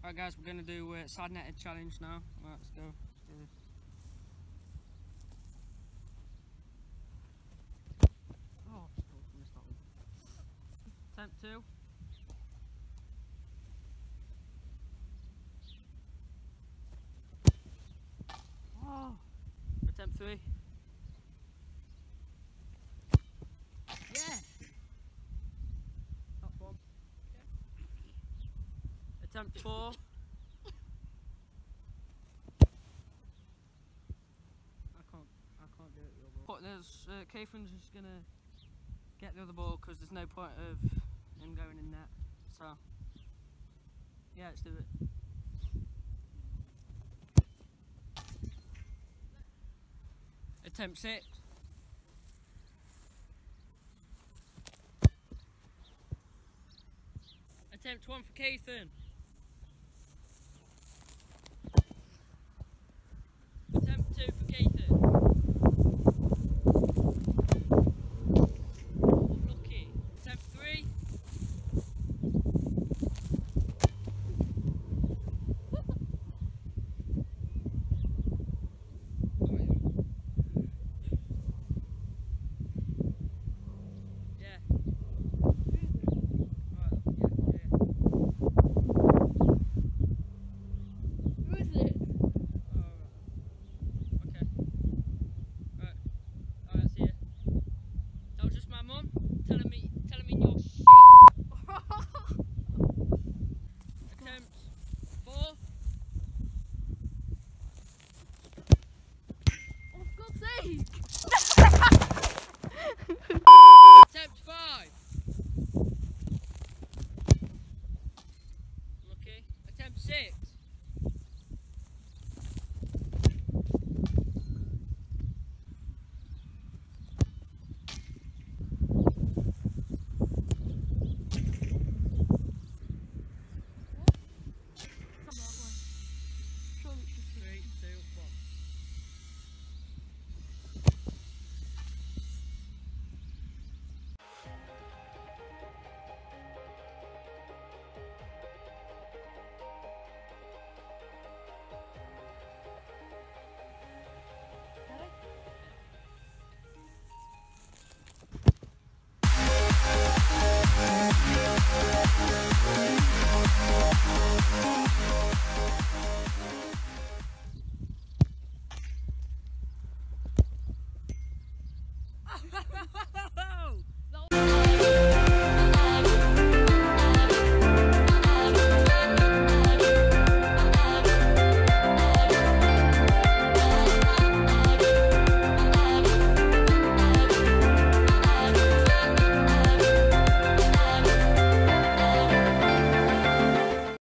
Right guys, we're going to do side netted challenge now. Right, let's go. Oh, missed that one. Attempt 2. Oh. Attempt 3. Yeah! That's one. Attempt 4. I can't do it the other ball. There's Kathan's just gonna get the other ball because there's no point of him going in net. So yeah, let's do it. Attempt 6. Attempt 1 for Kathan. Attempt 2 for Kathan. Lucky. Attempt 3. Yeah.